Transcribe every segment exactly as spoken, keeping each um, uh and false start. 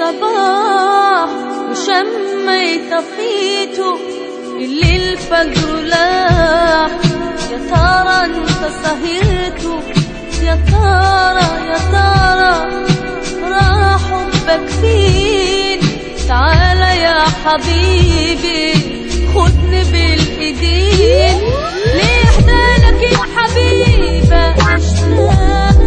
الصباح وشميت فيته اللي الفجر لاح. يا ترى انت سهرته، يا ترى يا ترى راح حبك فين؟ تعالى يا حبيبي خدني بالايدين لإحدالك يا حبيبة اشتاق.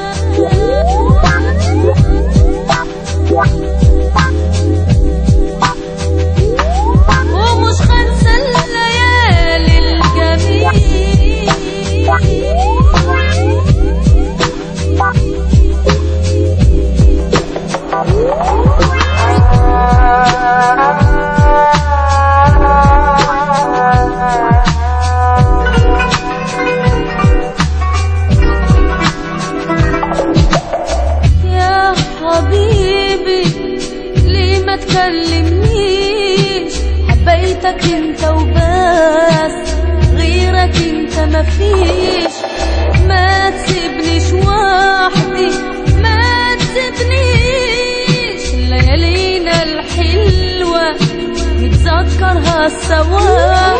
ومش هنسى الليالي الجميلة يا حبيبي. ليه ما تكلمنيش؟ حبيتك انت وبس، غيرك انت مفيش. ما تسيبنيش وحدي، ما تسيبنيش. ليالينا الحلوة نتذكرها سوا.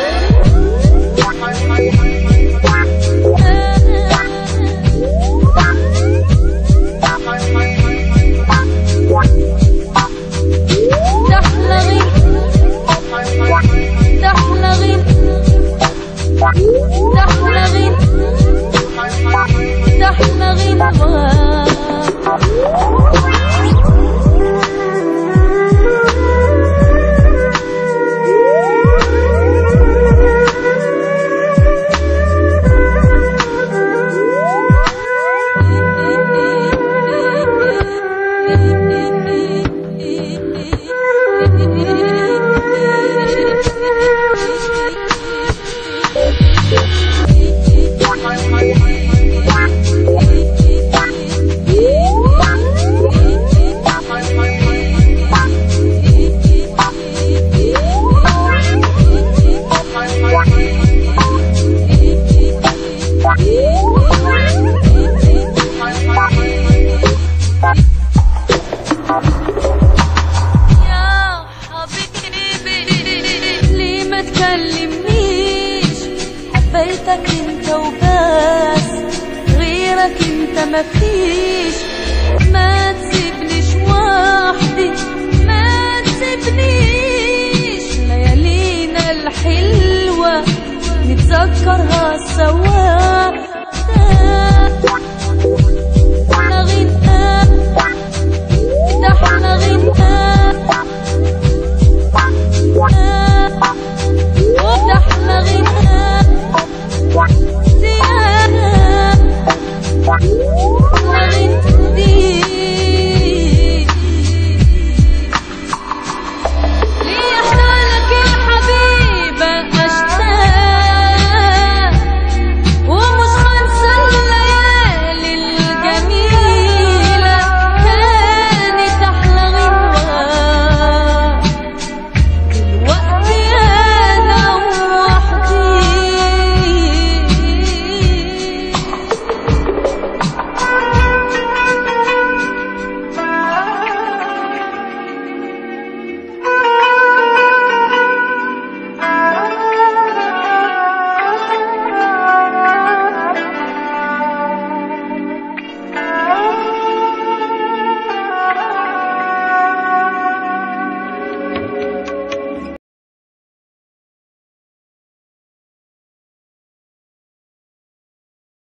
حبيتك انت وبس، غيرك انت مفيش. ما تسيبنيش وحدي، ما تسيبنيش. ليالينا الحلوة نتذكرها سوا.